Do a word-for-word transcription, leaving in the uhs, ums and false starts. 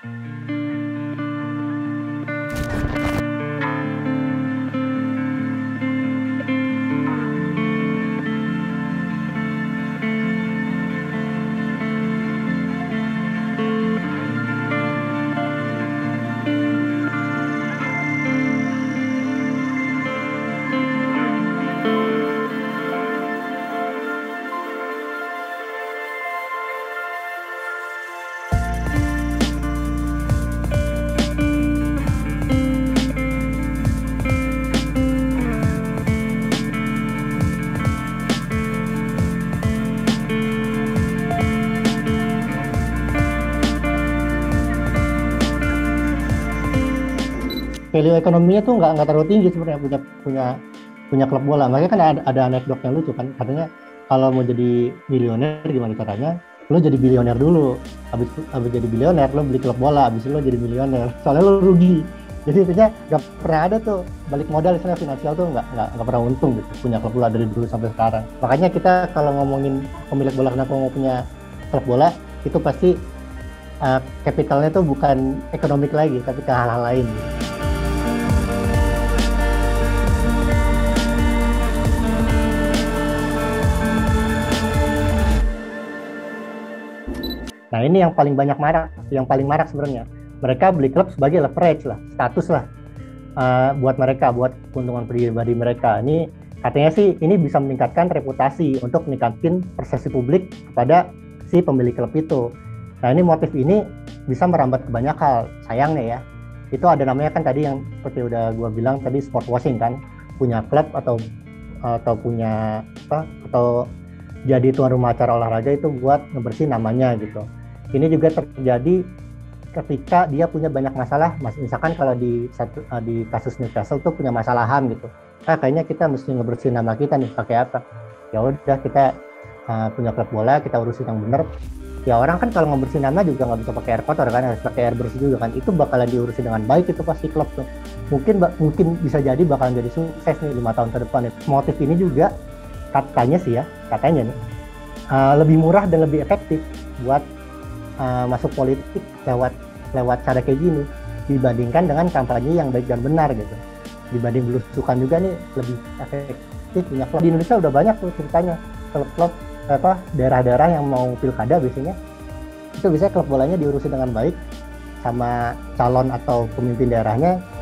Value ekonominya tuh nggak nggak terlalu tinggi sebenarnya punya punya punya klub bola. Makanya kan ada, ada anekdot yang lucu kan, katanya kalau mau jadi milioner gimana caranya? Lo jadi bilioner dulu, habis habis jadi bilioner lo beli klub bola, habis itu lo jadi milioner. Soalnya lo rugi. Jadi intinya nggak pernah ada tuh balik modal, istilah finansial tuh nggak nggak nggak pernah untung gitu punya klub bola dari dulu sampai sekarang. Makanya kita kalau ngomongin pemilik bola kenapa mau punya klub bola, itu pasti uh, kapitalnya tuh bukan ekonomik lagi tapi ke hal-hal lain. Nah ini yang paling banyak marak, yang paling marak sebenarnya. Mereka beli klub sebagai leverage lah, status lah uh, buat mereka, buat keuntungan pribadi mereka. Ini katanya sih ini bisa meningkatkan reputasi untuk meningkatkan persepsi publik kepada si pemilik klub itu. Nah ini motif ini bisa merambat ke banyak hal. Sayangnya ya, itu ada namanya kan tadi yang seperti udah gue bilang tadi, sport washing kan, punya klub atau atau punya apa atau jadi tuan rumah acara olahraga itu buat ngebersihin namanya gitu. Ini juga terjadi ketika dia punya banyak masalah, misalkan kalau di satu, di kasus Newcastle tuh punya masalah H A M gitu. Ah kayaknya kita mesti ngebersihin nama kita nih, pakai apa? Ya udah kita uh, punya klub bola, kita urusin yang bener. Ya orang kan kalau ngebersihin nama juga nggak bisa pakai air kotor kan, harus pakai air bersih juga kan. Itu bakalan diurusin dengan baik itu pasti klub tuh. Mungkin mungkin bisa jadi bakalan jadi sukses nih lima tahun ke depan. Motif ini juga katanya sih ya, katanya nih uh, lebih murah dan lebih efektif buat Uh, masuk politik lewat lewat cara kayak gini dibandingkan dengan kampanye yang baik dan benar gitu. Dibanding belusukan juga nih lebih efektif punya klub. Di Indonesia udah banyak tuh ceritanya klub-klub apa daerah-daerah yang mau pilkada biasanya itu bisa klub bolanya diurusi dengan baik sama calon atau pemimpin daerahnya